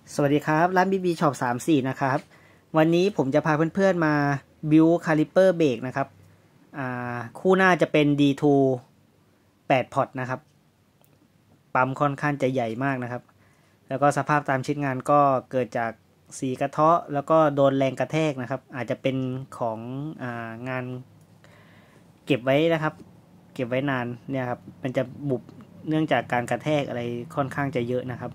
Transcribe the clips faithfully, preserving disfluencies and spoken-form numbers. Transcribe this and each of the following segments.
สวัสดีครับร้าน บี บี ช็อป สามสี่นะครับวันนี้ผมจะพาเพื่อนๆมาบิวคาลิเปอร์เบรกนะครับคู่หน้าจะเป็น ดี ทู แปด พอร์ตนะครับปั๊มค่อนข้างจะใหญ่มากนะครับแล้วก็สภาพตามชิ้นงานก็เกิดจากสีกระเทาะแล้วก็โดนแรงกระแทกนะครับอาจจะเป็นของอางานเก็บไว้นะครับเก็บไว้นานเนี่ยครับมันจะบุบเนื่องจากการกระแทกอะไรค่อนข้างจะเยอะนะครับ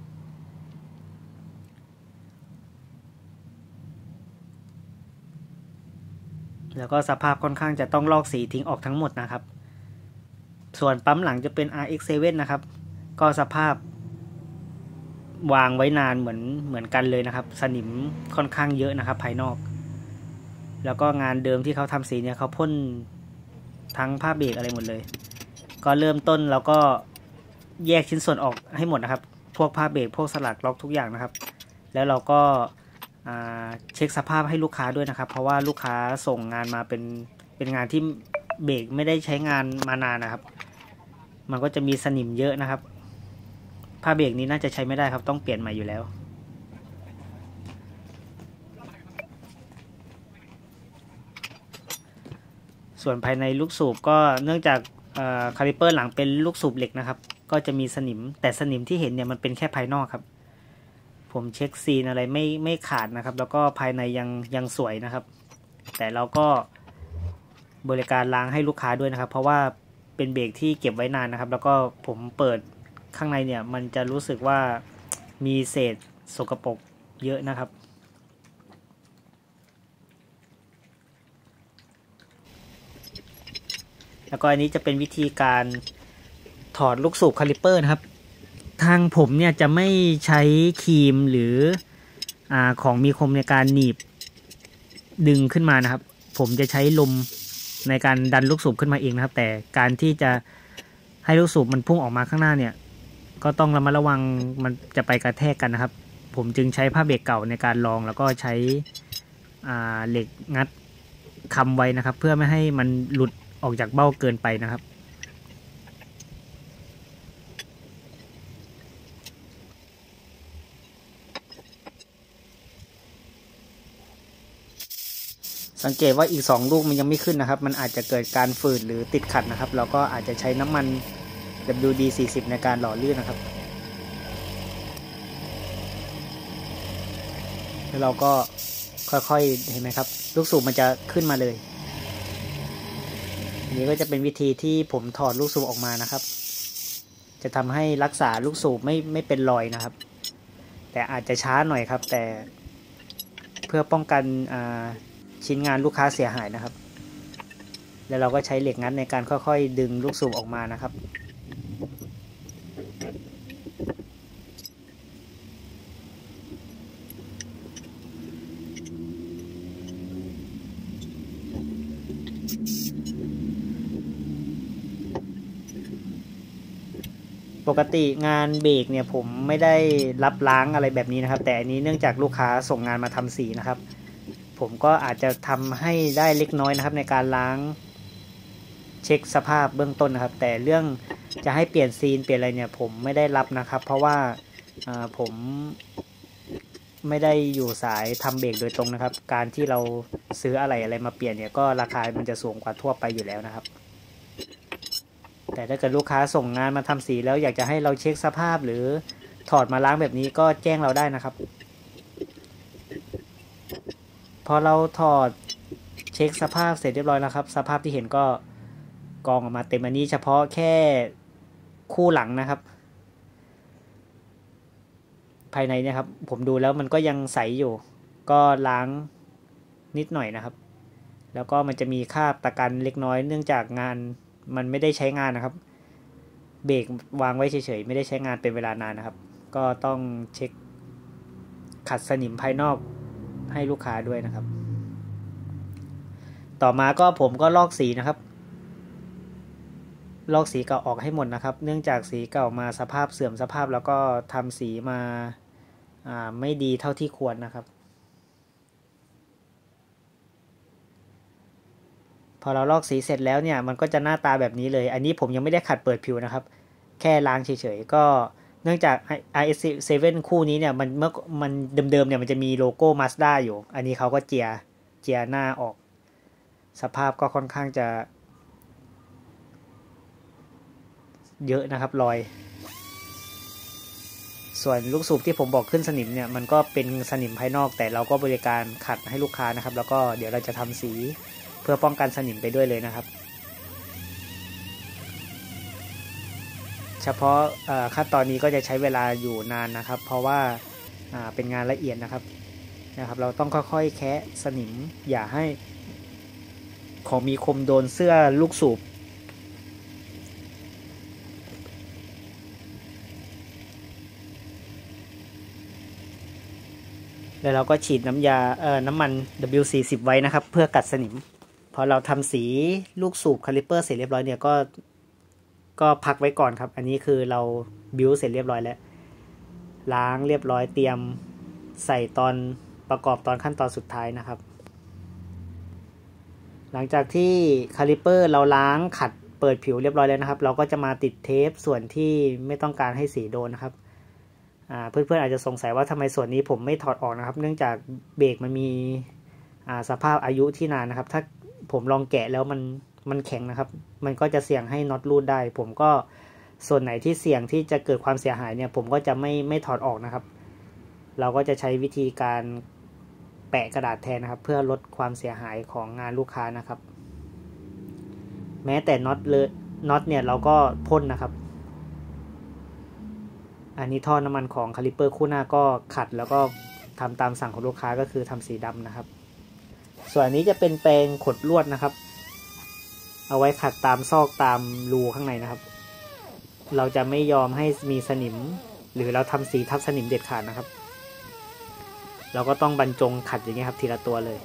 แล้วก็สภาพค่อนข้างจะต้องลอกสีทิ้งออกทั้งหมดนะครับส่วนปั๊มหลังจะเป็น อาร์ เอ็กซ์ เซเว่น นะครับก็สภาพวางไว้นานเหมือนเหมือนกันเลยนะครับสนิมค่อนข้างเยอะนะครับภายนอกแล้วก็งานเดิมที่เขาทำสีเนี่ยเขาพ่นทั้งผ้าเบรกอะไรหมดเลยก็เริ่มต้นแล้วก็แยกชิ้นส่วนออกให้หมดนะครับพวกผ้าเบรกพวกสลักล็อกทุกอย่างนะครับแล้วเราก็เช็คสภาพให้ลูกค้าด้วยนะครับเพราะว่าลูกค้าส่งงานมาเป็นเป็นงานที่เบรกไม่ได้ใช้งานมานานนะครับมันก็จะมีสนิมเยอะนะครับผ้าเบรกนี้น่าจะใช้ไม่ได้ครับต้องเปลี่ยนใหม่อยู่แล้วส่วนภายในลูกสูบก็เนื่องจากคาลิเปอร์หลังเป็นลูกสูบเหล็กนะครับก็จะมีสนิมแต่สนิมที่เห็นเนี่ยมันเป็นแค่ภายนอกครับผมเช็คซีนอะไรไม่ไม่ขาดนะครับแล้วก็ภายในยังยังสวยนะครับแต่เราก็บริการล้างให้ลูกค้าด้วยนะครับเพราะว่าเป็นเบรกที่เก็บไว้นานนะครับแล้วก็ผมเปิดข้างในเนี่ยมันจะรู้สึกว่ามีเศษสกปรกเยอะนะครับแล้วก็อันนี้จะเป็นวิธีการถอดลูกสูบคาลิเปอร์นะครับทางผมเนี่ยจะไม่ใช้ครีมหรืออ่าของมีคมในการหนีบดึงขึ้นมานะครับผมจะใช้ลมในการดันลูกสูบขึ้นมาเองนะครับแต่การที่จะให้ลูกสูบมันพุ่งออกมาข้างหน้าเนี่ยก็ต้องระมัดระวังมันจะไปกระแทกกันนะครับผมจึงใช้ผ้าเบรกเก่าในการรองแล้วก็ใช้อ่าเหล็กงัดค้ำไว้นะครับเพื่อไม่ให้มันหลุดออกจากเบ้าเกินไปนะครับสังเกตว่าอีกสองลูกมันยังไม่ขึ้นนะครับมันอาจจะเกิดการฝืดหรือติดขัดนะครับเราก็อาจจะใช้น้ำมัน ดับเบิลยู ดี สี่สิบ ในการหล่อลื่นนะครับแล้วเราก็ค่อยๆเห็นไหมครับลูกสูบมันจะขึ้นมาเลยอันนี้ก็จะเป็นวิธีที่ผมถอดลูกสูบออกมานะครับจะทำให้รักษาลูกสูบไม่ไม่เป็นรอยนะครับแต่อาจจะช้าหน่อยครับแต่เพื่อป้องกันชิ้นงานลูกค้าเสียหายนะครับแล้วเราก็ใช้เหล็กงัดในการค่อยๆดึงลูกสูบออกมานะครับปกติงานเบรกเนี่ยผมไม่ได้รับล้างอะไรแบบนี้นะครับแต่อันนี้เนื่องจากลูกค้าส่งงานมาทำสีนะครับผมก็อาจจะทำให้ได้เล็กน้อยนะครับในการล้างเช็คสภาพเบื้องต้นนะครับแต่เรื่องจะให้เปลี่ยนซีนเปลี่ยนอะไรเนี่ยผมไม่ได้รับนะครับเพราะว่าผมไม่ได้อยู่สายทำเบรกโดยตรงนะครับการที่เราซื้ออะไรอะไรมาเปลี่ยนเนี่ยก็ราคามันจะสูงกว่าทั่วไปอยู่แล้วนะครับแต่ถ้าเกิดลูกค้าส่งงานมาทำสีแล้วอยากจะให้เราเช็คสภาพหรือถอดมาล้างแบบนี้ก็แจ้งเราได้นะครับพอเราถอดเช็คสภาพเสร็จเรียบร้อยแล้วครับสภาพที่เห็นก็กองออกมาเต็มอันนี้เฉพาะแค่คู่หลังนะครับภายในเนี่ยครับผมดูแล้วมันก็ยังใสอยู่ก็ล้างนิดหน่อยนะครับแล้วก็มันจะมีคราบตะกันเล็กน้อยเนื่องจากงานมันไม่ได้ใช้งานนะครับเบรกวางไว้เฉยๆไม่ได้ใช้งานเป็นเวลานานนะครับก็ต้องเช็คขัดสนิมภายนอกให้ลูกค้าด้วยนะครับต่อมาก็ผมก็ลอกสีนะครับลอกสีเก่าออกให้หมดนะครับเนื่องจากสีเก่ามาสภาพเสื่อมสภาพแล้วก็ทำสีมาอ่าไม่ดีเท่าที่ควรนะครับพอเราลอกสีเสร็จแล้วเนี่ยมันก็จะหน้าตาแบบนี้เลยอันนี้ผมยังไม่ได้ขัดเปิดผิวนะครับแค่ล้างเฉยๆก็นื่องจาก อาร์ เอส เซเว่น คู่นี้เนี่ยมันเมื่อมันเดิมๆเนี่ยมันจะมีโลโก้ Mazda อยู่อันนี้เขาก็เจียเจียหน้าออกสภาพก็ค่อนข้างจะเยอะนะครับรอยส่วนลูกสูบที่ผมบอกขึ้นสนิมเนี่ยมันก็เป็นสนิมภายนอกแต่เราก็บริการขัดให้ลูกค้านะครับแล้วก็เดี๋ยวเราจะทำสีเพื่อป้องกันสนิมไปด้วยเลยนะครับเฉพาะขั้นตอนนี้ก็จะใช้เวลาอยู่นานนะครับเพราะว่าเป็นงานละเอียดนะครับนะครับเราต้องค่อยๆแคะสนิมอย่าให้ของมีคมโดนเสื้อลูกสูบแล้วเราก็ฉีดน้ำยาเอ่อน้ำมัน ดับเบิลยู สี่สิบ ไว้นะครับเพื่อกัดสนิมพอเราทำสีลูกสูบคาลิปเปอร์เสร็จเรียบร้อยเนี่ยก็ก็พักไว้ก่อนครับอันนี้คือเราบิวเสร็จเรียบร้อยแล้วล้างเรียบร้อยเตรียมใส่ตอนประกอบตอนขั้นตอนสุดท้ายนะครับหลังจากที่คาลิปเปอร์เราล้างขัดเปิดผิวเรียบร้อยแล้วนะครับเราก็จะมาติดเทปส่วนที่ไม่ต้องการให้สีโดนนะครับเพื่อนๆอาจจะสงสัยว่าทำไมส่วนนี้ผมไม่ถอดออกนะครับเนื่องจากเบรกมันมีสภาพอายุที่นานนะครับถ้าผมลองแกะแล้วมันมันแข็งนะครับมันก็จะเสี่ยงให้น็อตรูดได้ผมก็ส่วนไหนที่เสี่ยงที่จะเกิดความเสียหายเนี่ยผมก็จะไม่ไม่ถอดออกนะครับเราก็จะใช้วิธีการแปะกระดาษแทนนะครับเพื่อลดความเสียหายของงานลูกค้านะครับแม้แต่น็อตเลยน็อตเนี่ยเราก็พ่นนะครับอันนี้ท่อน้ำมันของคาลิปเปอร์คู่หน้าก็ขัดแล้วก็ทำตามสั่งของลูกค้าก็คือทำสีดำนะครับส่วนอันนี้จะเป็นแปรงขดลวดนะครับเอาไว้ขัดตามซอกตามรูข้างในนะครับเราจะไม่ยอมให้มีสนิมหรือเราทำสีทับสนิมเด็ดขาดนะครับเราก็ต้องบรรจงขัดอย่างนี้ครับทีละตัวเลย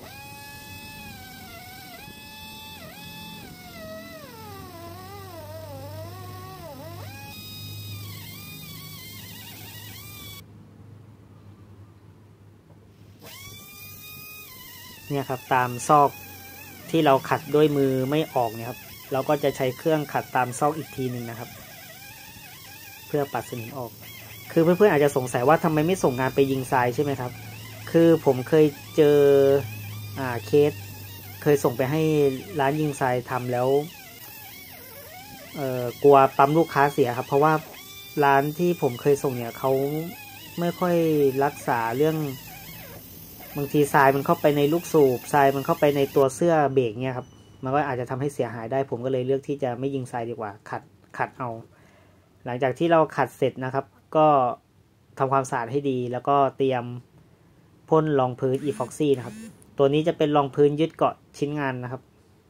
เนี่ยครับตามซอกที่เราขัดด้วยมือไม่ออกเนี่ยครับเราก็จะใช้เครื่องขัดตามซอกอีกทีหนึ่งนะครับเพื่อปัดสนิมออกคือเพื่อนๆอาจจะสงสัยว่าทำไมไม่ส่งงานไปยิงทรายใช่ไหมครับคือผมเคยเจออ่าเคสเคยส่งไปให้ร้านยิงทรายทำแล้วเอ่อกลัวปั๊มลูกค้าเสียครับเพราะว่าร้านที่ผมเคยส่งเนี่ยเขาไม่ค่อยรักษาเรื่องบางทีทรายมันเข้าไปในลูกสูบทรายมันเข้าไปในตัวเสื้อเบรกเนี่ยครับมันก็อาจจะทำให้เสียหายได้ผมก็เลยเลือกที่จะไม่ยิงทรายดีกว่าขัดขัดเอาหลังจากที่เราขัดเสร็จนะครับก็ทำความสะอาดให้ดีแล้วก็เตรียมพ่นรองพื้น Epoxy นะครับตัวนี้จะเป็นรองพื้นยึดเกาะชิ้นงานนะครับ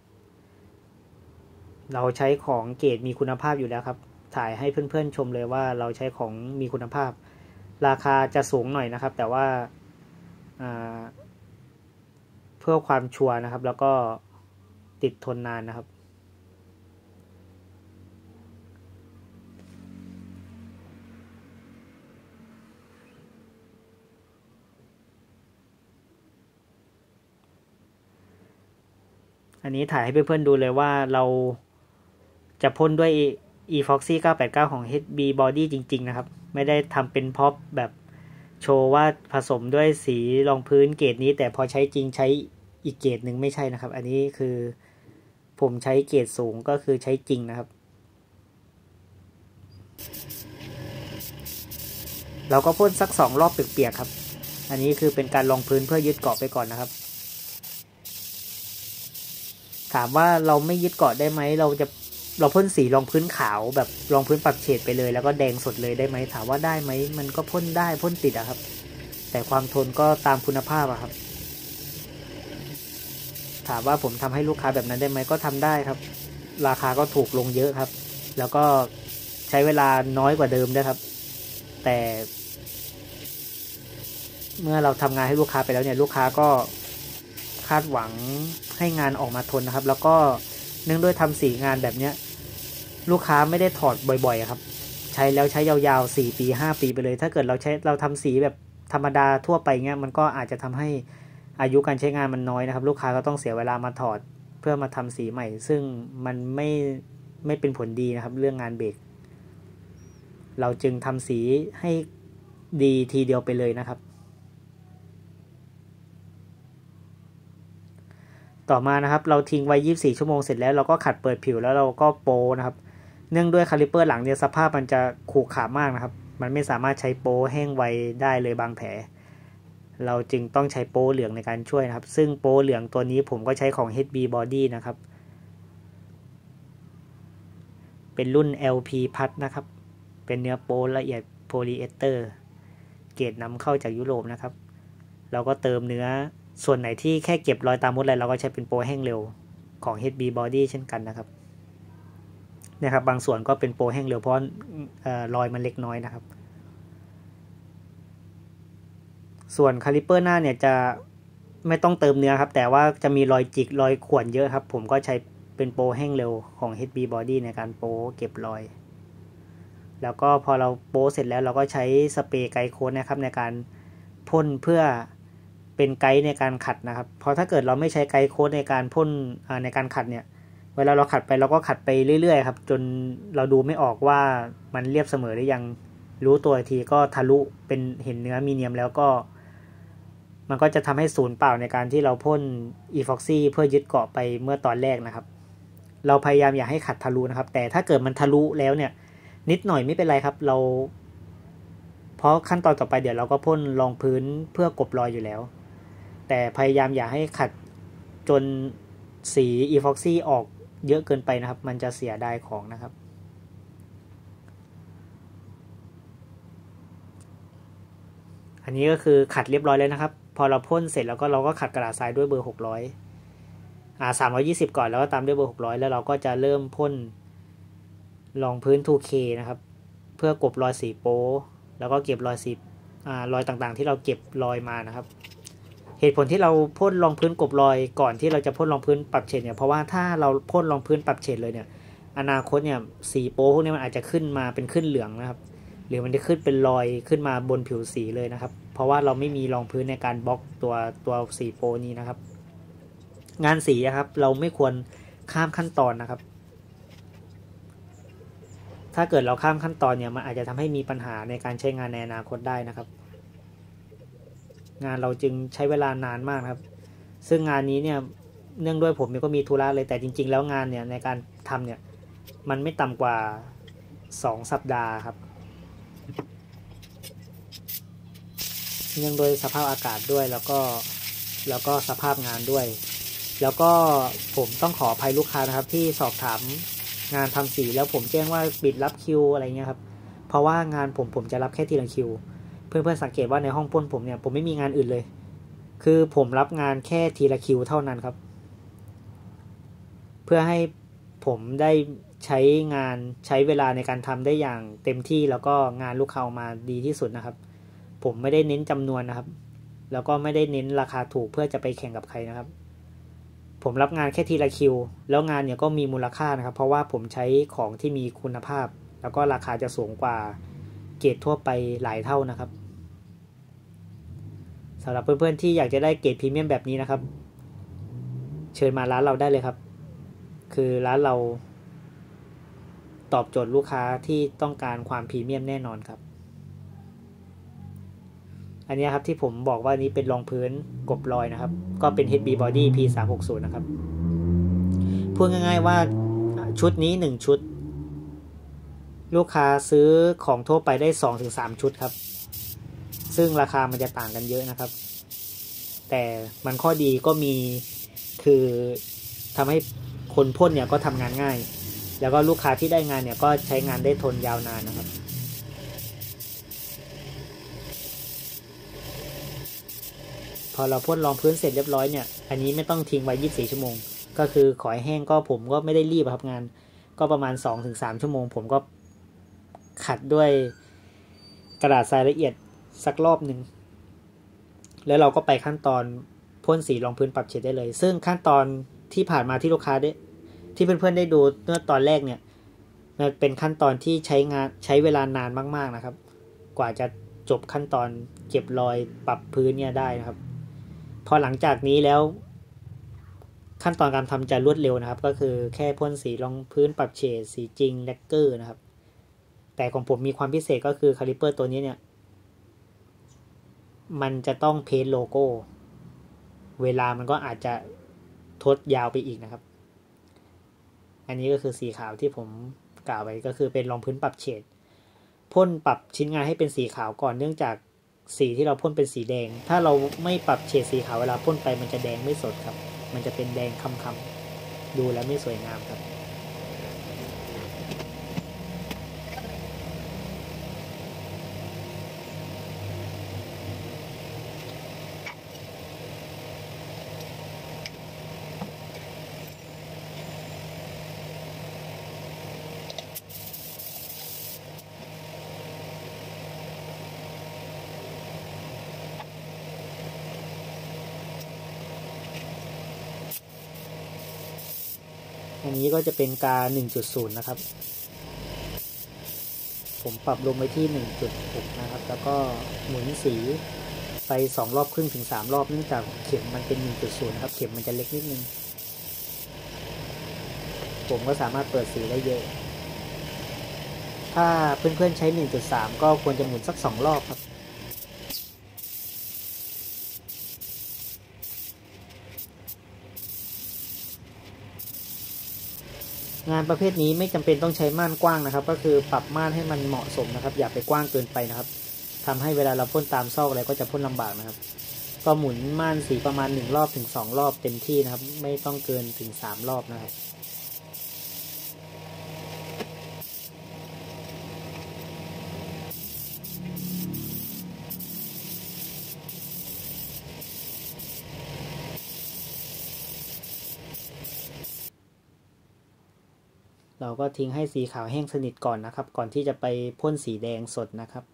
เราใช้ของเกรดมีคุณภาพอยู่แล้วครับถ่ายให้เพื่อนๆชมเลยว่าเราใช้ของมีคุณภาพราคาจะสูงหน่อยนะครับแต่ว่าเพื่อความชัวร์นะครับแล้วก็ติดทนนานนะครับอันนี้ถ่ายให้เพื่อนๆดูเลยว่าเราจะพ่นด้วย Epoxy เก้าแปดเก้าของ เอช บี Body จริงๆนะครับไม่ได้ทำเป็นพ็อปแบบโชว์ว่าผสมด้วยสีรองพื้นเกรดนี้แต่พอใช้จริงใช้อีกเกรดหนึ่งไม่ใช่นะครับอันนี้คือผมใช้เกรดสูงก็คือใช้จริงนะครับเราก็พ่นสักสองรอบเปียกๆครับอันนี้คือเป็นการรองพื้นเพื่อยึดเกาะไปก่อนนะครับถามว่าเราไม่ยึดเกาะได้ไหมเราจะเราพ่นสีรองพื้นขาวแบบรองพื้นปรับเฉดไปเลยแล้วก็แดงสดเลยได้ไหมถามว่าได้ไหมมันก็พ่นได้พ่นติดอะครับแต่ความทนก็ตามคุณภาพอะครับถามว่าผมทำให้ลูกค้าแบบนั้นได้ไหมก็ทำได้ครับราคาก็ถูกลงเยอะครับแล้วก็ใช้เวลาน้อยกว่าเดิมด้วยครับแต่เมื่อเราทำงานให้ลูกค้าไปแล้วเนี่ยลูกค้าก็คาดหวังให้งานออกมาทนนะครับแล้วก็เนื่องด้วยทำสีงานแบบเนี้ยลูกค้าไม่ได้ถอดบ่อยๆครับใช้แล้วใช้ยาวๆสี่ปีห้าปีไปเลยถ้าเกิดเราใช้เราทำสีแบบธรรมดาทั่วไปเงี้ยมันก็อาจจะทำให้อายุการใช้งานมันน้อยนะครับลูกค้าก็ต้องเสียเวลามาถอดเพื่อมาทำสีใหม่ซึ่งมันไม่ไม่เป็นผลดีนะครับเรื่องงานเบรกเราจึงทำสีให้ดีทีเดียวไปเลยนะครับต่อมานะครับเราทิ้งไว้ยี่สิบสี่ชั่วโมงเสร็จแล้วเราก็ขัดเปิดผิวแล้วเราก็โป้นะครับเนื่องด้วยคาลิปเปอร์หลังเนี่ยสภาพมันจะขรุขระมากนะครับมันไม่สามารถใช้โป้แห้งไวได้เลยบางแผลเราจึงต้องใช้โป้เหลืองในการช่วยนะครับซึ่งโป้เหลืองตัวนี้ผมก็ใช้ของ เอช บี Body นะครับเป็นรุ่น แอล พี พัดนะครับเป็นเนื้อโป้ละเอียดโพลีเอสเตอร์เกรดนำเข้าจากยุโรปนะครับเราก็เติมเนื้อส่วนไหนที่แค่เก็บรอยตามมดอะไรเราก็ใช้เป็นโป้แห้งเร็วของ เอช บี Body เช่นกันนะครับเนี่ยครับบางส่วนก็เป็นโป้แห้งเร็วเพราะรอยมันเล็กน้อยนะครับส่วนคาลิปเปอร์หน้าเนี่ยจะไม่ต้องเติมเนื้อครับแต่ว่าจะมีรอยจิกรอยข่วนเยอะครับผมก็ใช้เป็นโป้แห้งเร็วของ เอช บี Body ในการโป้เก็บรอยแล้วก็พอเราโป้เสร็จแล้วเราก็ใช้สเปรย์ไกด์โค้ดนะครับในการพ่นเพื่อเป็นไกด์ในการขัดนะครับเพราะถ้าเกิดเราไม่ใช้ไกด์โค้ดในการพ่นในการขัดเนี่ยเวลาเราขัดไปเราก็ขัดไปเรื่อยๆครับจนเราดูไม่ออกว่ามันเรียบเสมอหรือยังรู้ตัวทีก็ทะลุเป็นเห็นเนื้อมีเนียมแล้วก็มันก็จะทำให้ศูนย์เปล่าในการที่เราพ่นอีฟ็อกซี่เพื่อยึดเกาะไปเมื่อตอนแรกนะครับเราพยายามอย่าให้ขัดทะลุนะครับแต่ถ้าเกิดมันทะลุแล้วเนี่ยนิดหน่อยไม่เป็นไรครับเราเพราะขั้นตอนต่อไปเดี๋ยวเราก็พ่นรองพื้นเพื่อกลบรอยอยู่แล้วแต่พยายามอย่าให้ขัดจนสีอีฟ็อกซี่ออกเยอะเกินไปนะครับมันจะเสียดายของนะครับอันนี้ก็คือขัดเรียบร้อยแล้วนะครับพอเราพ่นเสร็จแล้วก็เราก็ขัดกระดาษทรายด้วยเบอร์หกร้อยอ่าสามร้อยยี่สิบก่อนแล้วก็ตามด้วยเบอร์หกร้อยแล้วเราก็จะเริ่มพ่นรองพื้น ทู เค นะครับเพื่อกลบรอยสีโป๊แล้วก็เก็บรอยสีอ่ารอยต่างๆที่เราเก็บรอยมานะครับเหตุผลที่เราพ่นรองพื้นกลบรอยก่อนที่เราจะพ่นรองพื้นปรับเฉดเนี่ยเพราะว่าถ้าเราพ่นรองพื้นปรับเฉดเลยเนี่ยอนาคตเนี่ยสีโป๊พวกนี้มันอาจจะขึ้นมาเป็นขึ้นเหลืองนะครับหรือมันจะขึ้นเป็นรอยขึ้นมาบนผิวสีเลยนะครับเพราะว่าเราไม่มีรองพื้นในการบล็อกตัวตัวสีโป๊นี้นะครับงานสีครับเราไม่ควรข้ามขั้นตอนนะครับถ้าเกิดเราข้ามขั้นตอนเนี่ยมันอาจจะทำให้มีปัญหาในการใช้งานในอนาคตได้นะครับงานเราจึงใช้เวลานานมากครับซึ่งงานนี้เนี่ยเนื่องด้วยผมก็มีธุระเลยแต่จริงๆแล้วงานเนี่ยในการทำเนี่ยมันไม่ต่ำกว่าสองสัปดาห์ครับเนื่องโดยสภาพอากาศด้วยแล้วก็แล้วก็สภาพงานด้วยแล้วก็ผมต้องขออภัยลูกค้านะครับที่สอบถามงานทำสีแล้วผมแจ้งว่าปิดรับคิวอะไรเงี้ยครับเพราะว่างานผมผมจะรับแค่ทีละคิวเพื่อนๆสังเกตว่าในห้องพ่นผมเนี่ยผมไม่มีงานอื่นเลยคือผมรับงานแค่ทีละคิวเท่านั้นครับเพื่อให้ผมได้ใช้งานใช้เวลาในการทำได้อย่างเต็มที่แล้วก็งานลูกค้าออกมาดีที่สุดนะครับผมไม่ได้เน้นจำนวนนะครับแล้วก็ไม่ได้เน้นราคาถูกเพื่อจะไปแข่งกับใครนะครับผมรับงานแค่ทีละคิวแล้วงานเนี่ยก็มีมูลค่านะครับเพราะว่าผมใช้ของที่มีคุณภาพแล้วก็ราคาจะสูงกว่าเกรดทั่วไปหลายเท่านะครับสำหรับเพื่อนๆที่อยากจะได้เกรดพรีเมียมแบบนี้นะครับเชิญมาร้านเราได้เลยครับคือร้านเราตอบโจทย์ลูกค้าที่ต้องการความพรีเมียมแน่นอนครับอันนี้ครับที่ผมบอกว่านี้เป็นรองพื้นกลบรอยนะครับก็เป็น เอช บี Body พี สามหกศูนย์ นะครับพูดง่ายๆว่าชุดนี้หนึ่งชุดลูกค้าซื้อของทั่วไปได้ สองถึงสาม ชุดครับซึ่งราคามันจะต่างกันเยอะนะครับแต่มันข้อดีก็มีคือทำให้คนพ่นเนี่ยก็ทำงานง่ายแล้วก็ลูกค้าที่ได้งานเนี่ยก็ใช้งานได้ทนยาวนานนะครับพอเราพ่นรองพื้นเสร็จเรียบร้อยเนี่ยอันนี้ไม่ต้องทิ้งไว้ยี่สิบสี่ชั่วโมงก็คือขอให้แห้งก็ผมก็ไม่ได้รีบครับงานก็ประมาณ สองถึงสาม ชั่วโมงผมก็ขัดด้วยกระดาษทรายละเอียดสักรอบหนึ่งแล้วเราก็ไปขั้นตอนพ่นสีรองพื้นปรับเฉดได้เลยซึ่งขั้นตอนที่ผ่านมาที่ลูกค้าได้ที่เพื่อนๆได้ดูเมื่อตอนแรกเนี่ยมันเป็นขั้นตอนที่ใช้งานใช้เวลานานมากๆนะครับกว่าจะจบขั้นตอนเก็บรอยปรับพื้นเนี่ยได้นะครับพอหลังจากนี้แล้วขั้นตอนการทำจะรวดเร็วนะครับก็คือแค่พ่นสีรองพื้นปรับเฉดสีจริงแลกเกอร์นะครับแต่ของผมมีความพิเศษก็คือคาลิเปอร์ตัวนี้เนี่ยมันจะต้องเพ้นโลโก้เวลามันก็อาจจะทดยาวไปอีกนะครับอันนี้ก็คือสีขาวที่ผมกล่าวไว้ก็คือเป็นรองพื้นปรับเฉดพ่นปรับชิ้นงานให้เป็นสีขาวก่อนเนื่องจากสีที่เราพ่นเป็นสีแดงถ้าเราไม่ปรับเฉดสีขาวเวลาพ่นไปมันจะแดงไม่สดครับมันจะเป็นแดงค้ำๆดูแล้วไม่สวยงามครับอันนี้ก็จะเป็นกา หนึ่งจุดศูนย์ นะครับผมปรับลงไปที่ หนึ่งจุดหก นะครับแล้วก็หมุนสีไปสองรอบครึ่งถึงสามรอบเนื่องจากเข็มมันเป็น หนึ่งจุดศูนย์ นะครับเข็มมันจะเล็กนิดนึงผมก็สามารถเปิดสีได้เยอะถ้าเพื่อนๆใช้ หนึ่งจุดสาม ก็ควรจะหมุนสักสองรอบครับงานประเภทนี้ไม่จำเป็นต้องใช้ม่านกว้างนะครับก็คือปรับม่านให้มันเหมาะสมนะครับอย่าไปกว้างเกินไปนะครับทำให้เวลาเราพ่นตามซอกอะไรก็จะพ่นลำบากนะครับก็หมุนม่านสีประมาณหนึ่งรอบถึงสองรอบเต็มที่นะครับไม่ต้องเกินถึงสามรอบนะครับเราก็ทิ้งให้สีขาวแห้งสนิทก่อนนะครับก่อนที่จะไปพ่นสีแดงสดนะครับ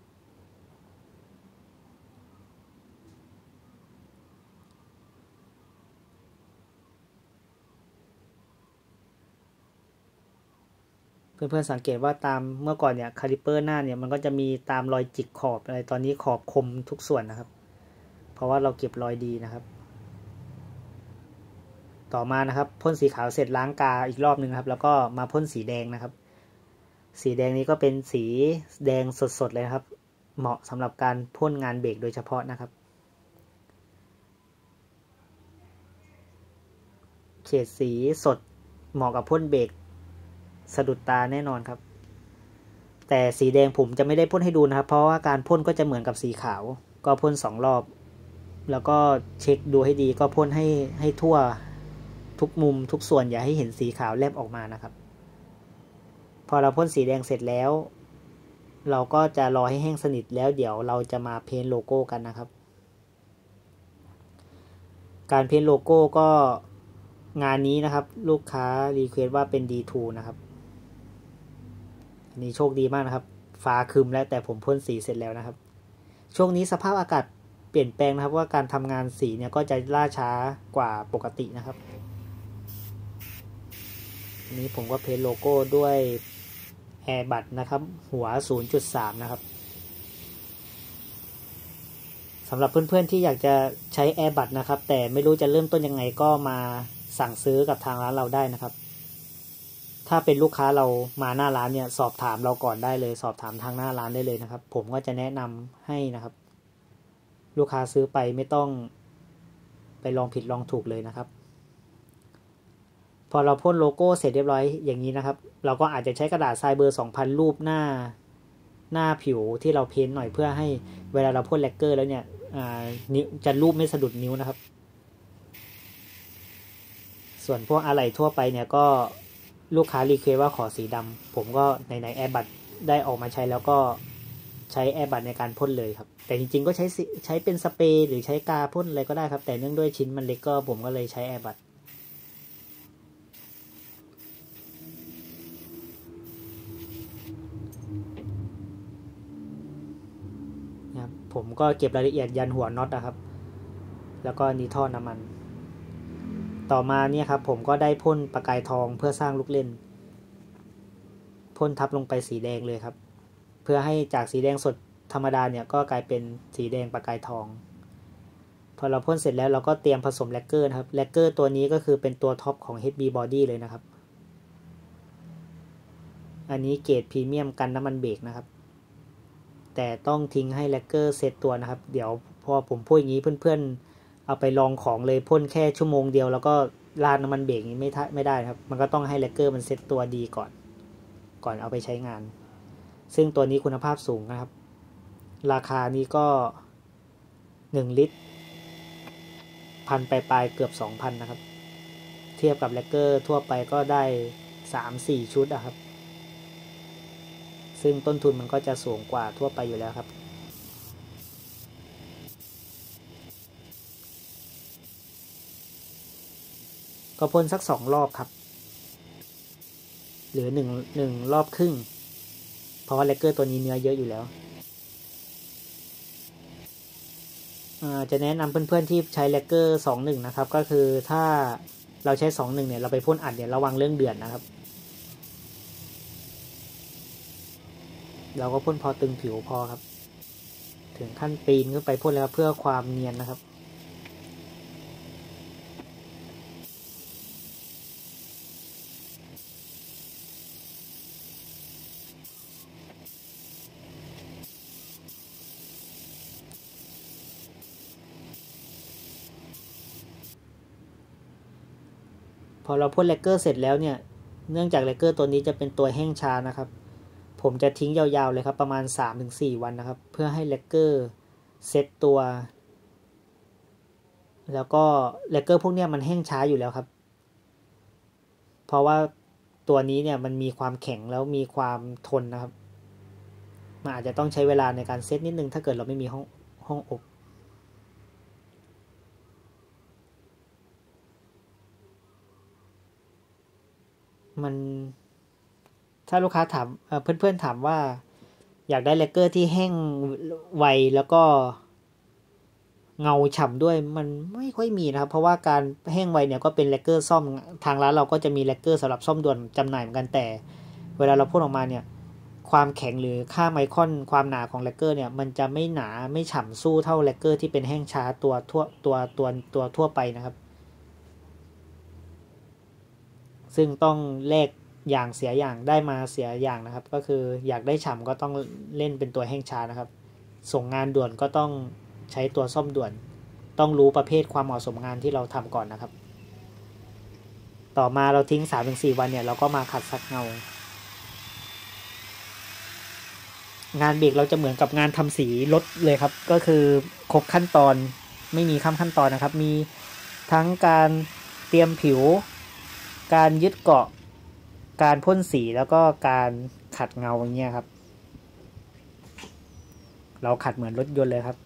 เพื่อนๆสังเกตว่าตามเมื่อก่อนเนี่ยคาลิเปอร์หน้าเนี่ยมันก็จะมีตามรอยจิกขอบอะไรตอนนี้ขอบคมทุกส่วนนะครับเพราะว่าเราเก็บรอยดีนะครับต่อมานะครับพ่นสีขาวเสร็จล้างกาอีกรอบนึงครับแล้วก็มาพ่นสีแดงนะครับสีแดงนี้ก็เป็นสีแดงสดๆเลยครับเหมาะสำหรับการพ่นงานเบรกโดยเฉพาะนะครับเฉดสีสดเหมาะกับพ่นเบรกสะดุดตาแน่นอนครับแต่สีแดงผมจะไม่ได้พ่นให้ดูนะครับเพราะว่าการพ่นก็จะเหมือนกับสีขาวก็พ่นสองรอบแล้วก็เช็คดูให้ดีก็พ่นให้ให้ทั่วทุกมุมทุกส่วนอย่าให้เห็นสีขาวแลบออกมานะครับพอเราพ่นสีแดงเสร็จแล้วเราก็จะรอให้แห้งสนิทแล้วเดี๋ยวเราจะมาเพ้นโลโก้กันนะครับการเพ้นโลโก้ก็งานนี้นะครับลูกค้ารีเควสว่าเป็น ดี ทู นะครับอันนี้โชคดีมากนะครับฟ้าครึมแล้วแต่ผมพ่นสีเสร็จแล้วนะครับช่วงนี้สภาพอากาศเปลี่ยนแปลงนะครับว่าการทำงานสีเนี่ยก็จะล่าช้ากว่าปกตินะครับอันนี้ผมก็เพ้นโลโก้ด้วยแอร์บัตนะครับหัว ศูนย์จุดสาม นะครับสำหรับเพื่อนๆที่อยากจะใช้แอร์บัตนะครับแต่ไม่รู้จะเริ่มต้นยังไงก็มาสั่งซื้อกับทางร้านเราได้นะครับถ้าเป็นลูกค้าเรามาหน้าร้านเนี่ยสอบถามเราก่อนได้เลยสอบถามทางหน้าร้านได้เลยนะครับผมก็จะแนะนำให้นะครับลูกค้าซื้อไปไม่ต้องไปลองผิดลองถูกเลยนะครับพอเราพ่นโลโก้เสร็จเรียบร้อยอย่างนี้นะครับเราก็อาจจะใช้กระดาษทรายเบอร์ สองพัน รูปหน้าหน้าผิวที่เราเพ้นหน่อยเพื่อให้เวลาเราพ่นแลกเกอร์แล้วเนี่ยนิ้วจะรูปไม่สะดุดนิ้วนะครับส่วนพวกอะไหล่ทั่วไปเนี่ยก็ลูกค้ารีเควสว่าขอสีดำผมก็ในในแอร์บัตได้ออกมาใช้แล้วก็ใช้แอร์บัตในการพ่นเลยครับแต่จริงๆก็ใช้ใช้เป็นสเปรย์หรือใช้กาพ่นอะไรก็ได้ครับแต่เนื่องด้วยชิ้นมันเล็กก็ผมก็เลยใช้แอร์บัตนะครับผมก็เก็บรายละเอียดยันหัวน็อตนะครับแล้วก็นี่ท่อน้ำมันต่อมาเนี่ยครับผมก็ได้พ่นประกายทองเพื่อสร้างลูกเล่นพ่นทับลงไปสีแดงเลยครับเพื่อให้จากสีแดงสดธรรมดาเนี่ยก็กลายเป็นสีแดงประกายทองพอเราพ่นเสร็จแล้วเราก็เตรียมผสมแลกเกอร์นะครับแลกเกอร์ตัวนี้ก็คือเป็นตัวท็อปของ เอช บี Body เลยนะครับอันนี้เกรดพรีเมียมกันน้ำมันเบรกนะครับแต่ต้องทิ้งให้แลกเกอร์เซตตัวนะครับเดี๋ยวพอผมพูดอย่างนี้เพื่อนๆเอาไปลองของเลยพ่นแค่ชั่วโมงเดียวแล้วก็ราดน้ำมันเบรกนี้ไม่ไม่ได้ครับมันก็ต้องให้แลกเกอร์มันเซตตัวดีก่อนก่อนเอาไปใช้งานซึ่งตัวนี้คุณภาพสูงนะครับราคานี้ก็หนึ่งลิตรพันปลายๆเกือบ สองพัน นะครับเทียบกับแลกเกอร์ทั่วไปก็ได้ สามสี่ ชุดอะครับซึ่งต้นทุนมันก็จะสูงกว่าทั่วไปอยู่แล้วครับก็พ่นสักสองรอบครับหรือหนึ่ง หนึ่งรอบครึ่งเพราะว่าแลกเกอร์ตัวนี้เนื้อเยอะอยู่แล้วจะแนะนำเพื่อนๆที่ใช้แลกเกอร์สองหนึ่งนะครับก็คือถ้าเราใช้สองหนึ่งเนี่ยเราไปพ่นอัดเนี่ยระวังเรื่องเดือดนะครับเราก็พ่นพอตึงผิวพอครับถึงขั้นปีนขึ้นไปพ่นแล้วเพื่อความเนียนนะครับพอเราพ่นแลกเกอร์เสร็จแล้วเนี่ยเนื่องจากแลกเกอร์ตัวนี้จะเป็นตัวแห้งชานะครับผมจะทิ้งยาวๆเลยครับประมาณ สามถึงสี่ วันนะครับเพื่อให้แลกเกอร์เซตตัวแล้วก็แลกเกอร์พวกนี้มันแห้งช้าอยู่แล้วครับเพราะว่าตัวนี้เนี่ยมันมีความแข็งแล้วมีความทนนะครับมันอาจจะต้องใช้เวลาในการเซตนิดนึงถ้าเกิดเราไม่มีห้องห้องอบมันถ้าลูกค้าถามเพื่อนๆถามว่าอยากได้แลกเกอร์ที่แห้งไวแล้วก็เงาฉ่ำด้วยมันไม่ค่อยมีนะครับเพราะว่าการแห้งไวเนี่ยก็เป็นแลกเกอร์ซ่อมทางร้านเราก็จะมีแลกเกอร์สำหรับซ่อมด่วนจำหน่ายเหมือนกันแต่เวลาเราพ่นออกมาเนี่ยความแข็งหรือค่าไมครอนความหนาของแลกเกอร์เนี่ยมันจะไม่หนาไม่ฉ่ำสู้เท่าแลกเกอร์ที่เป็นแห้งช้าตัวทั่วตัวตัวตัวทั่วไปนะครับซึ่งต้องแลกอย่างเสียอย่างได้มาเสียอย่างนะครับก็คืออยากได้ฉ่ำก็ต้องเล่นเป็นตัวแห้งช้านะครับส่งงานด่วนก็ต้องใช้ตัวซ่อมด่วนต้องรู้ประเภทความเหมาะสมงานที่เราทำก่อนนะครับต่อมาเราทิ้ง สามถึงสี่ วันเนี่ยเราก็มาขัดซักเงางานเบรกเราจะเหมือนกับงานทำสีรถเลยครับก็คือครบขั้นตอนไม่มีข้ามขั้นตอนนะครับมีทั้งการเตรียมผิวการยึดเกาะการพ่นสีแล้วก็การขัดเงาอย่างเงี้ยครับเราขัดเหมือนรถยนต์เลยครับ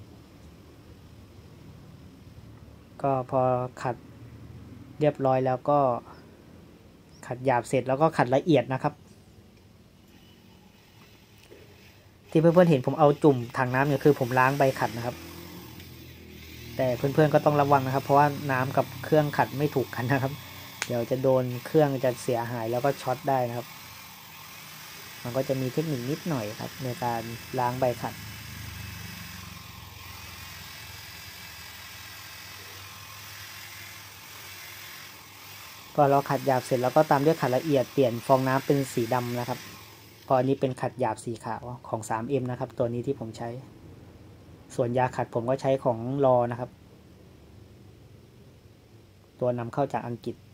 ก็พอขัดเรียบร้อยแล้วก็ขัดหยาบเสร็จแล้วก็ขัดละเอียดนะครับที่เพื่อนๆเห็นผมเอาจุ่มถังน้ำเนี่ยคือผมล้างใบขัดนะครับแต่เพื่อนๆก็ต้องระวังนะครับเพราะว่าน้ำกับเครื่องขัดไม่ถูกกันนะครับเดี๋ยวจะโดนเครื่องจะเสียหายแล้วก็ช็อตได้นะครับมันก็จะมีเทคนิคนิดหน่อยครับในการล้างใบขัดพอเราขัดหยาบเสร็จแล้วก็ตามด้วยขัดละเอียดเปลี่ยนฟองน้ำเป็นสีดำนะครับพออันนี้เป็นขัดหยาบสีขาวของ ทรี เอ็ม นะครับตัวนี้ที่ผมใช้ส่วนยาขัดผมก็ใช้ของรอนะครับตัวนำเข้าจากอังกฤษ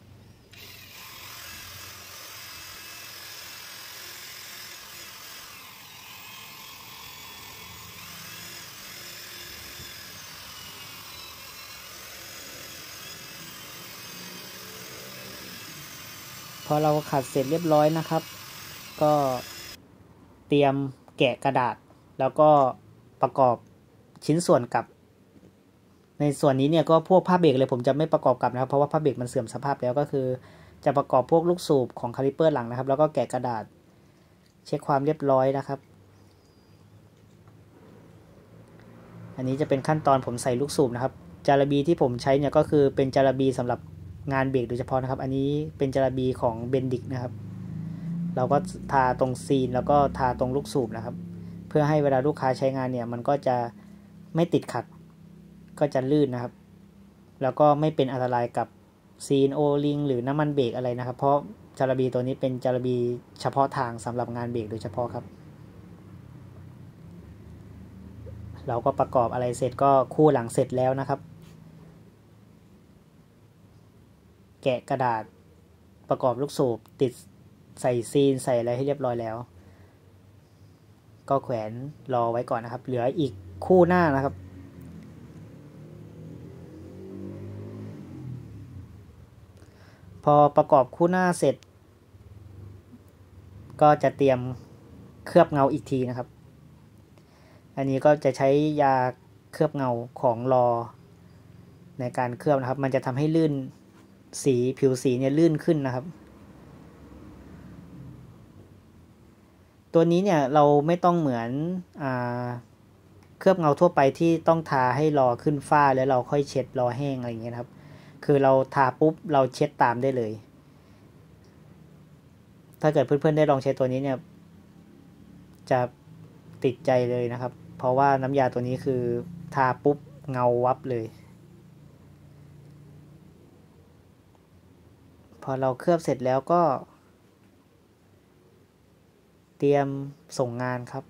พอเราขัดเสร็จเรียบร้อยนะครับก็เตรียมแกะกระดาษแล้วก็ประกอบชิ้นส่วนกับในส่วนนี้เนี่ยก็พวกผ้าเบรกเลยผมจะไม่ประกอบกับนะครับเพราะว่าผ้าเบรกมันเสื่อมสภาพแล้วก็คือจะประกอบพวกลูกสูบของคาลิเปอร์หลังนะครับแล้วก็แกะกระดาษเช็คความเรียบร้อยนะครับอันนี้จะเป็นขั้นตอนผมใส่ลูกสูบนะครับจาระบีที่ผมใช้เนี่ยก็คือเป็นจาระบีสำหรับงานเบรกโดยเฉพาะนะครับอันนี้เป็นจาระบีของเบนดิกนะครับเราก็ทาตรงซีนแล้วก็ทาตรงลูกสูบนะครับเพื่อให้เวลาลูกค้าใช้งานเนี่ยมันก็จะไม่ติดขัดก็จะลื่นนะครับแล้วก็ไม่เป็นอันตรายกับซีนโอลิงหรือน้ำมันเบรกอะไรนะครับเพราะจาระบีตัวนี้เป็นจาระบีเฉพาะทางสำหรับงานเบรกโดยเฉพาะครับเราก็ประกอบอะไรเสร็จก็คู่หลังเสร็จแล้วนะครับแกะกระดาษประกอบลูกสูบติดใส่ซีนใส่อะไรให้เรียบร้อยแล้วก็แขวนรอไว้ก่อนนะครับเหลืออีกคู่หน้านะครับพอประกอบคู่หน้าเสร็จก็จะเตรียมเคลือบเงาอีกทีนะครับอันนี้ก็จะใช้ยาเคลือบเงาของลอในการเคลือบนะครับมันจะทำให้ลื่นสีผิวสีเนี่ยลื่นขึ้นนะครับตัวนี้เนี่ยเราไม่ต้องเหมือนอ่าเคลือบเงาทั่วไปที่ต้องทาให้รอขึ้นฝ้าแล้วเราค่อยเช็ดรอแห้งอะไรอย่างเงี้ยครับคือเราทาปุ๊บเราเช็ดตามได้เลยถ้าเกิดเพื่อนๆได้ลองใช้ตัวนี้เนี่ยจะติดใจเลยนะครับเพราะว่าน้ำยาตัวนี้คือทาปุ๊บเงาวับเลยพอเราเคลือบเสร็จแล้วก็เตรียมส่งงานครับ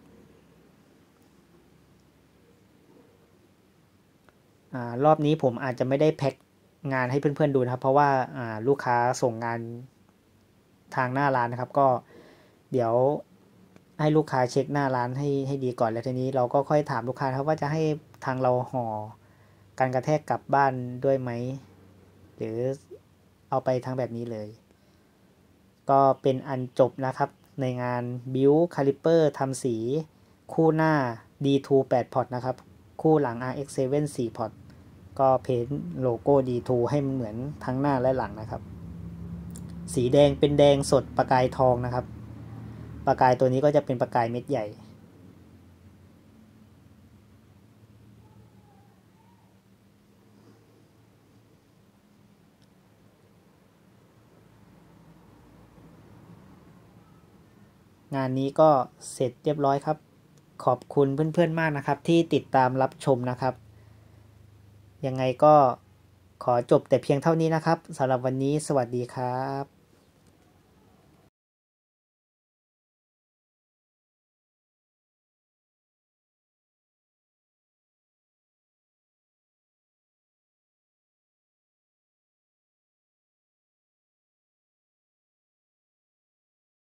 อ่ารอบนี้ผมอาจจะไม่ได้แพ็คงานให้เพื่อนๆดูนะครับเพราะว่าอ่าลูกค้าส่งงานทางหน้าร้านนะครับก็เดี๋ยวให้ลูกค้าเช็คหน้าร้านให้ให้ดีก่อนแล้วทีนี้เราก็ค่อยถามลูกค้าครับว่าจะให้ทางเราห่อการกระแทกกลับบ้านด้วยไหมหรือเอาไปทั้งแบบนี้เลยก็เป็นอันจบนะครับในงาน Build Caliper ทำสีคู่หน้า ดี ทู แปด พอร์ตนะครับคู่หลัง อาร์ เอ็กซ์ เซเว่น สี่ พอร์ตก็เพ้นโลโก้ ดี ทู ให้มันเหมือนทั้งหน้าและหลังนะครับสีแดงเป็นแดงสดประกายทองนะครับประกายตัวนี้ก็จะเป็นประกายเม็ดใหญ่งานนี้ก็เสร็จเรียบร้อยครับขอบคุณเพื่อนๆมากนะครับที่ติดตามรับชมนะครับยังไงก็ขอจบแต่เพียงเท่านี้นะครับสำหรับวันนี้สวัสดีครับ